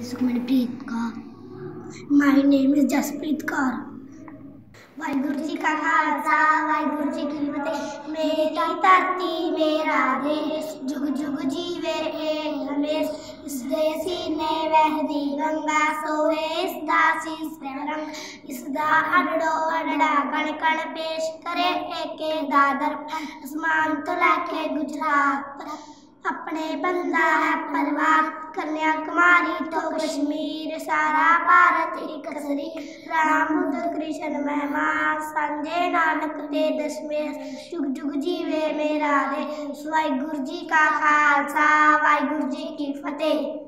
is Sukhmanpreet Kaur. My name is Jaspreet Kaur. Waheguru ji का खालसा वाहिगुरु जी की फतेह। मेरी धरती मेरा देश जुग जुग जीवे हमेश। इस देसी ने वहदी गंगा सोए इस दासी रंग। इसदा अडड़ो अडड़ा कण कण पेश करे एके दादर आसमान तो लाके गुजरात अपने बंदा है परवार। कन्याकुमारी तो कश्मीर सारा भारत एक सरी। राम बुद्ध कृष्ण मेहमान संजय नानक ते दशमेश। जुग जुग जीवे मेरा देश वाहिगुरु जी का खालसा वाहिगुरु जी की फतेह।